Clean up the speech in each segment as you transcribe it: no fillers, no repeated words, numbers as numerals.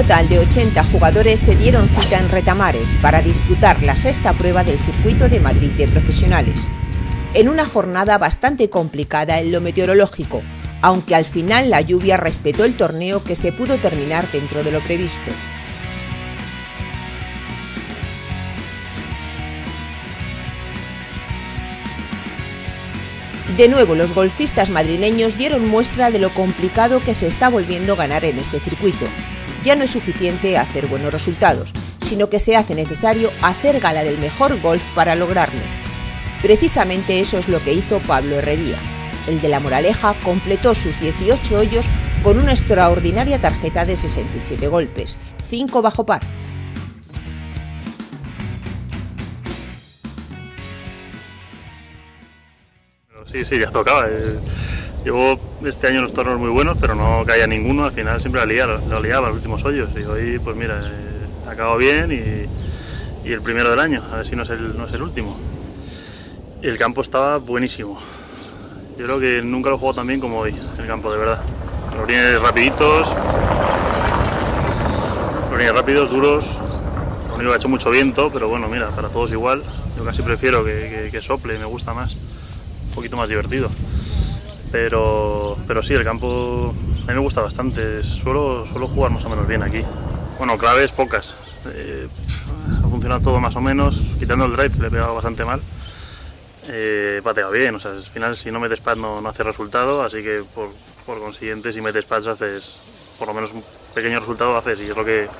total de 80 jugadores se dieron cita en Retamares para disputar la sexta prueba del Circuito de Madrid de Profesionales, en una jornada bastante complicada en lo meteorológico, aunque al final la lluvia respetó el torneo, que se pudo terminar dentro de lo previsto. De nuevo, los golfistas madrileños dieron muestra de lo complicado que se está volviendo ganar en este circuito. Ya no es suficiente hacer buenos resultados, sino que se hace necesario hacer gala del mejor golf para lograrlo. Precisamente eso es lo que hizo Pablo Herrería. El de La Moraleja completó sus 18 hoyos con una extraordinaria tarjeta de 67 golpes, 5 bajo par. Sí, ya tocaba. Llevo este año unos torneos muy buenos, pero no caía ninguno. Al final siempre la liaba los últimos hoyos. Y hoy, pues mira, acabo bien y el primero del año. A ver si no es el último. El campo estaba buenísimo. Yo creo que nunca lo he jugado tan bien como hoy, el campo, de verdad. Los greens rapiditos, los greens rápidos, duros. Lo único que ha hecho mucho viento, pero bueno, mira, para todos igual. Yo casi prefiero que sople, me gusta más. Un poquito más divertido. Pero sí, el campo a mí me gusta bastante. Suelo jugar más o menos bien aquí. Bueno, claves pocas. Ha funcionado todo más o menos. Quitando el drive, le he pegado bastante mal. Patea bien, o sea, al final si no metes pad no hace resultado, así que por consiguiente si metes pads haces por lo menos un pequeño resultado haces, y es lo que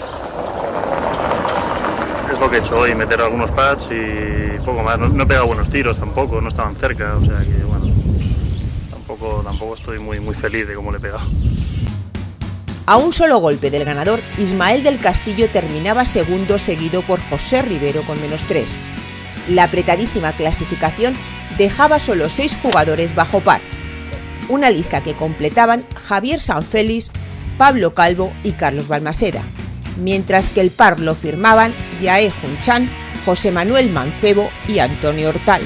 he hecho hoy, meter algunos pads y poco más. No he pegado buenos tiros tampoco, no estaban cerca, o sea que bueno, tampoco estoy muy feliz de cómo le he pegado. A un solo golpe del ganador, Ismael del Castillo terminaba segundo, seguido por José Rivero con -3. La apretadísima clasificación dejaba solo 6 jugadores bajo par, una lista que completaban Javier Sanfélix, Pablo Calvo y Carlos Balmaseda, mientras que el par lo firmaban Yaé Junchan, José Manuel Mancebo y Antonio Hortal.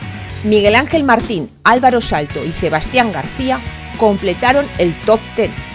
Miguel Ángel Martín, Álvaro Salto y Sebastián García completaron el top 10.